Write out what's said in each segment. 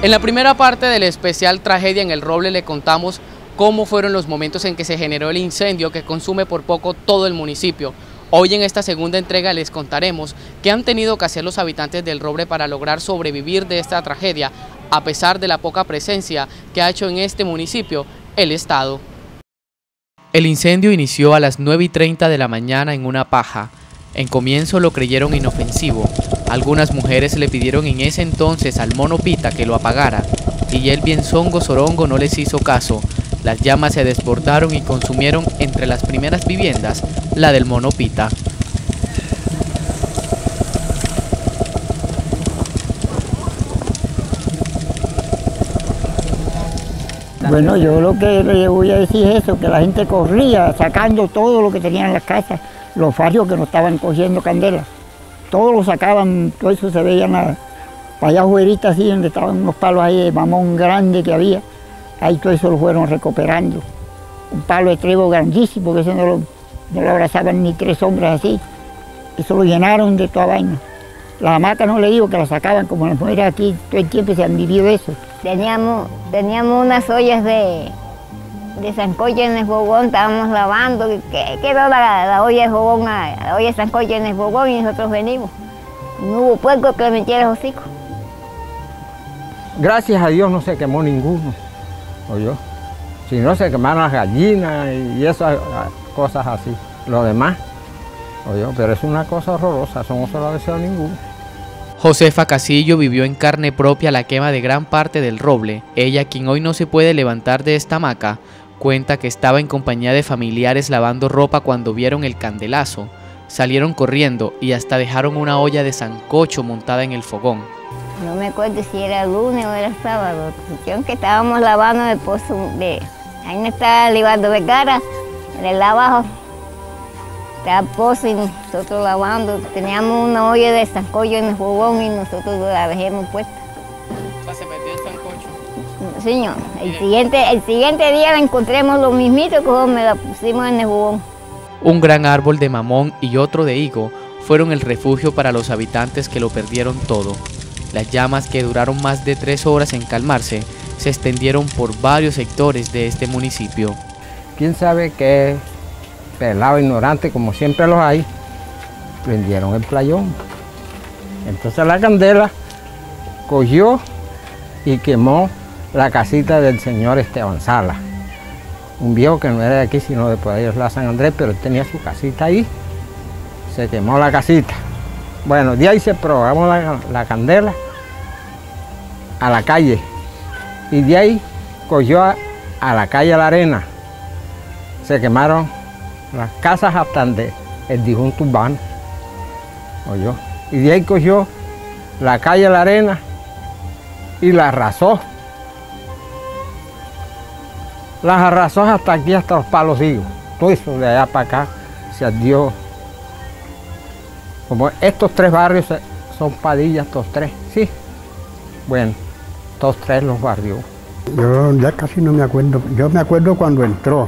En la primera parte del especial Tragedia en el Roble le contamos cómo fueron los momentos en que se generó el incendio que consume por poco todo el municipio. Hoy en esta segunda entrega les contaremos qué han tenido que hacer los habitantes del Roble para lograr sobrevivir de esta tragedia, a pesar de la poca presencia que ha hecho en este municipio el Estado. El incendio inició a las 9:30 de la mañana en una paja. En comienzo lo creyeron inofensivo. Algunas mujeres le pidieron en ese entonces al mono Pita que lo apagara, y el bienzongo Sorongo no les hizo caso. Las llamas se desbordaron y consumieron entre las primeras viviendas la del mono Pita. Bueno, yo lo que le voy a decir es eso, que la gente corría sacando todo lo que tenían en las casas, los farios que no estaban cogiendo candela. Todos lo sacaban, todo eso se veía para allá afuera, así donde estaban unos palos ahí de mamón grande que había. Ahí todo eso lo fueron recuperando. Un palo de trevo grandísimo, que eso no lo abrazaban ni 3 hombres así. Eso lo llenaron de toda vaina. Las hamacas no le digo que las sacaban, como las mujeres aquí todo el tiempo se han vivido eso. Teníamos unas ollas de sancocho en el fogón, estábamos lavando, quedó la olla de fogón, la olla de sancocho en el fogón y nosotros venimos. No hubo puerco que le metiera el hocico. Gracias a Dios no se quemó ninguno, oyó. Si no se quemaron las gallinas y esas cosas así, lo demás, oyó, pero es una cosa horrorosa, eso no se lo ha deseado ninguno. Josefa Casillo vivió en carne propia la quema de gran parte del Roble. Ella, quien hoy no se puede levantar de esta hamaca, cuenta que estaba en compañía de familiares lavando ropa cuando vieron el candelazo. Salieron corriendo y hasta dejaron una olla de sancocho montada en el fogón. No me acuerdo si era lunes o era sábado, cuestión que estábamos lavando el pozo ahí no estaba Libardo Vergara, en el abajo. Estaba el pozo y nosotros lavando, teníamos una olla de sancocho en el fogón y nosotros la dejamos puesta. ¿Se metió el sancocho? Señor, el siguiente día la encontramos lo mismito como me la pusimos en el fogón. Un gran árbol de mamón y otro de higo fueron el refugio para los habitantes que lo perdieron todo. Las llamas, que duraron más de 3 horas en calmarse, se extendieron por varios sectores de este municipio. ¿Quién sabe qué pelado ignorante, como siempre los hay, prendieron el playón? Entonces la candela cogió y quemó la casita del señor Esteban Sala, un viejo que no era de aquí sino de por ahí de la San Andrés, pero él tenía su casita ahí. Se quemó la casita. Bueno, de ahí se programó la candela a la calle y de ahí cogió a la calle La Arena. Se quemaron las casas hasta el disjunto urbano, oyó. Y de ahí cogió la calle La Arena y la arrasó. Las arrasó hasta aquí, hasta los Palos Higos. Todo eso de allá para acá se ardió. Como estos 3 barrios son Padilla, estos 3, sí. Bueno, estos 3 los barrios. Yo ya casi no me acuerdo. Yo me acuerdo cuando entró.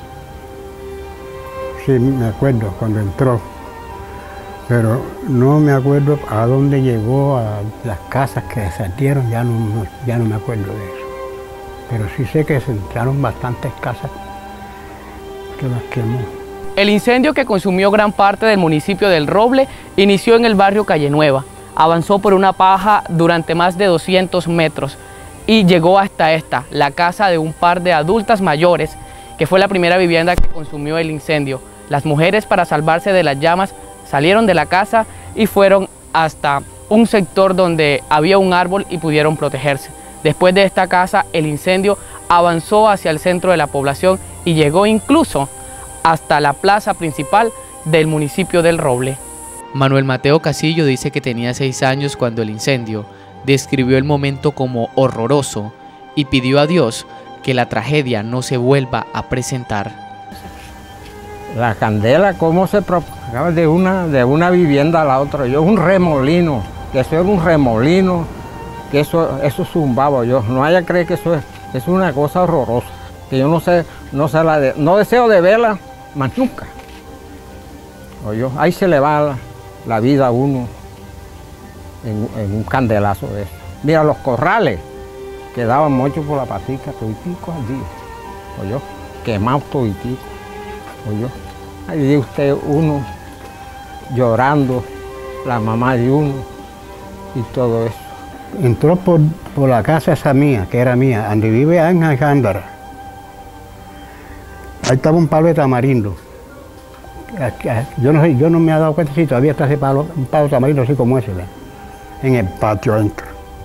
Sí, me acuerdo cuando entró. Pero no me acuerdo a dónde llegó, a las casas que se ardieron, ya no me acuerdo de eso. Pero sí sé que se entraron bastantes casas que las quemó. El incendio, que consumió gran parte del municipio del Roble, inició en el barrio Calle Nueva, avanzó por una paja durante más de 200 metros y llegó hasta esta, la casa de un par de adultas mayores, que fue la primera vivienda que consumió el incendio. Las mujeres, para salvarse de las llamas, salieron de la casa y fueron hasta un sector donde había un árbol y pudieron protegerse. Después de esta casa, el incendio avanzó hacia el centro de la población y llegó incluso hasta la plaza principal del municipio del Roble. Manuel Mateo Casillo dice que tenía 6 años cuando el incendio. Describió el momento como horroroso y pidió a Dios que la tragedia no se vuelva a presentar. La candela, cómo se propagaba de una vivienda a la otra. Yo, un remolino, que eso era un remolino, que eso zumbaba. Yo no haya creer que eso es una cosa horrorosa, que yo no deseo de verla más nunca. Oye, ahí se le va la vida a uno en un candelazo de eso. Mira, los corrales quedaban muchos por la patica, toditicos al día, oyó, quemados toditicos, oyó. Ahí dice usted, uno llorando, la mamá de uno y todo eso. Entró por la casa esa mía, que era mía, donde vive Ángel Gándara. Ahí estaba un palo de tamarindo. Yo no me he dado cuenta si todavía está ese palo, un palo de tamarindo así como ese, ¿verdad? En el patio adentro.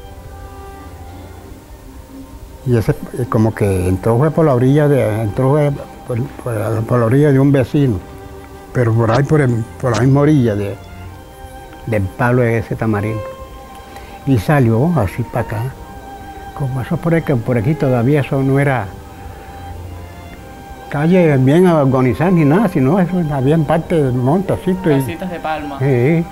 Y ese como que entró fue por la orilla por la orilla de un vecino, pero por ahí por la misma orilla del palo de ese tamarindo. Y salió así para acá. Como eso por aquí todavía eso no era calle bien organizada ni nada, sino eso había en parte del montacito. Casitas de palma. Sí,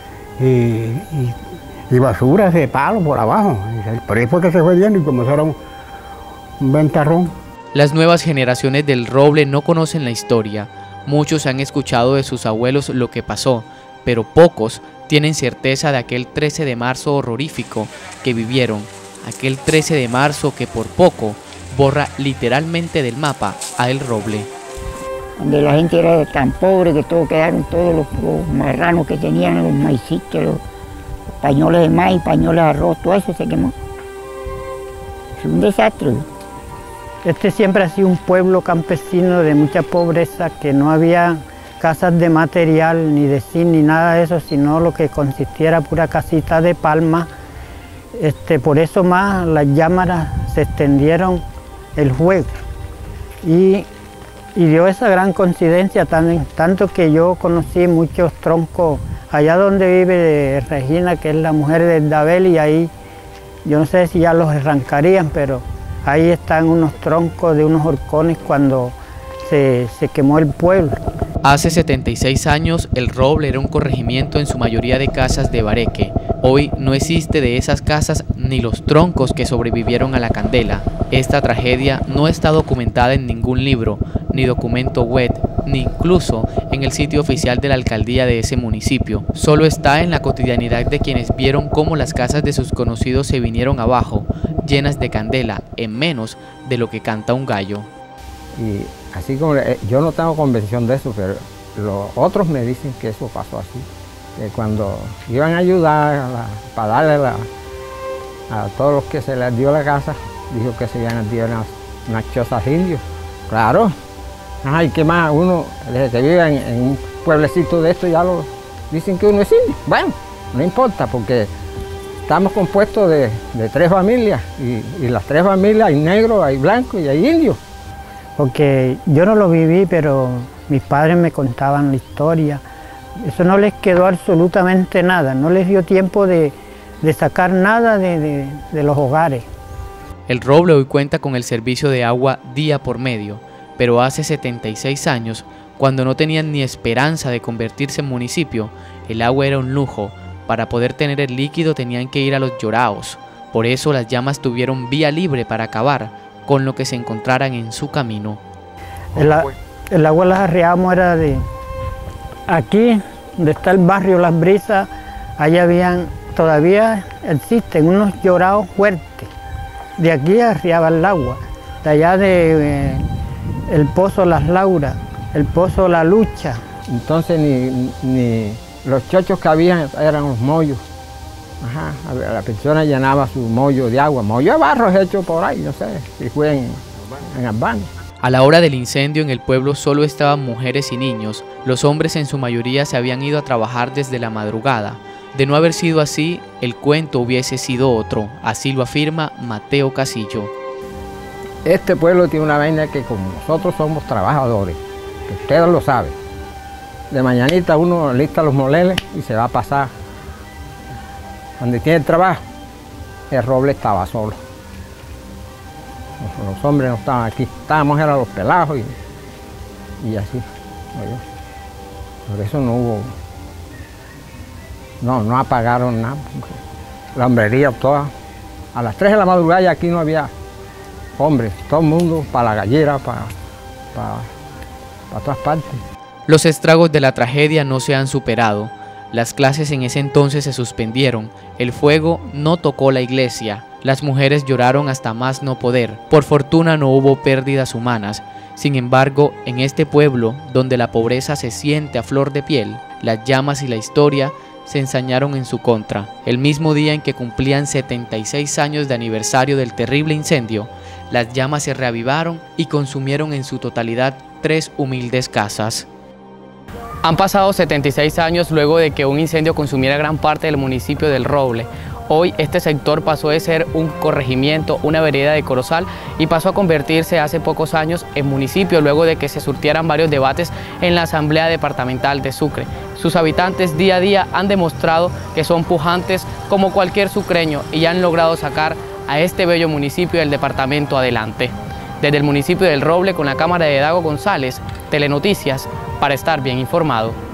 y basuras de palo por abajo. Por ahí fue que se fue viendo y como era un ventarrón. Las nuevas generaciones del Roble no conocen la historia. Muchos han escuchado de sus abuelos lo que pasó, pero pocos tienen certeza de aquel 13 de marzo horrorífico que vivieron, aquel 13 de marzo que por poco borra literalmente del mapa a El Roble. Donde la gente era tan pobre que todos quedaron todos los marranos que tenían, los maicitos, los pañoles de maíz, pañoles de arroz, todo eso se quemó. Es un desastre. Este siempre ha sido un pueblo campesino de mucha pobreza, que no había casas de material, ni de zinc, ni nada de eso, sino lo que consistiera pura casita de palma. Por eso más las llamadas se extendieron el fuego. Y dio esa gran coincidencia, tanto que yo conocí muchos troncos allá donde vive Regina, que es la mujer de Dabel, y ahí, yo no sé si ya los arrancarían, pero ahí están unos troncos de unos horcones cuando se quemó el pueblo. Hace 76 años, El Roble era un corregimiento en su mayoría de casas de bareque. Hoy no existe de esas casas ni los troncos que sobrevivieron a la candela. Esta tragedia no está documentada en ningún libro, ni documento web, ni incluso en el sitio oficial de la alcaldía de ese municipio. Solo está en la cotidianidad de quienes vieron cómo las casas de sus conocidos se vinieron abajo, llenas de candela, en menos de lo que canta un gallo. Y así como yo no tengo convención de eso, pero los otros me dicen que eso pasó así. Que cuando iban a ayudar para darle a todos los que se les dio la casa, dijo que se iban a dar unas chozas indios. Claro. Ay, ¿qué más? Uno desde que vive en un pueblecito de esto ya lo dicen que uno es indio. Bueno, no importa porque estamos compuestos de 3 familias y las 3 familias hay negros, hay blancos y hay indios. Porque yo no lo viví, pero mis padres me contaban la historia. Eso no les quedó absolutamente nada, no les dio tiempo de sacar nada de los hogares. El Roble hoy cuenta con el servicio de agua día por medio, pero hace 76 años, cuando no tenían ni esperanza de convertirse en municipio, el agua era un lujo. Para poder tener el líquido tenían que ir a los lloraos. Por eso las llamas tuvieron vía libre para acabar con lo que se encontraran en su camino. El agua las arreamos era de aquí, donde está el barrio Las Brisas, allá todavía existen unos llorados fuertes. De aquí arriaba el agua, de allá el pozo Las Lauras, el pozo La Lucha. Entonces ni los chochos que había eran los mollos. Ajá, la persona llenaba su mollo de agua, mollo de barro hecho por ahí, no sé, si fue en Albania. A la hora del incendio en el pueblo solo estaban mujeres y niños. Los hombres en su mayoría se habían ido a trabajar desde la madrugada. De no haber sido así, el cuento hubiese sido otro, así lo afirma Mateo Casillo. Este pueblo tiene una vaina que como nosotros somos trabajadores, que ustedes lo saben. De mañanita uno lista los moleles y se va a pasar donde tiene el trabajo. El Roble estaba solo. Los hombres no estaban aquí, estábamos eran los pelados y así. Por eso no hubo, no apagaron nada. La hombrería toda. A las 3 de la madrugada ya aquí no había hombres, todo el mundo para la gallera, para todas partes. Los estragos de la tragedia no se han superado. Las clases en ese entonces se suspendieron, el fuego no tocó la iglesia, Las mujeres lloraron hasta más no poder. Por fortuna no hubo pérdidas humanas. Sin embargo, en este pueblo, donde la pobreza se siente a flor de piel, las llamas y la historia se ensañaron en su contra. El mismo día en que cumplían 76 años de aniversario del terrible incendio, las llamas se reavivaron y consumieron en su totalidad 3 humildes casas. Han pasado 76 años luego de que un incendio consumiera gran parte del municipio del Roble. Hoy este sector pasó de ser un corregimiento, una vereda de Corozal, y pasó a convertirse hace pocos años en municipio luego de que se surtieran varios debates en la Asamblea Departamental de Sucre. Sus habitantes día a día han demostrado que son pujantes como cualquier sucreño y han logrado sacar a este bello municipio del departamento adelante. Desde el municipio del Roble, con la cámara de Dago González, Telenoticias, para estar bien informado.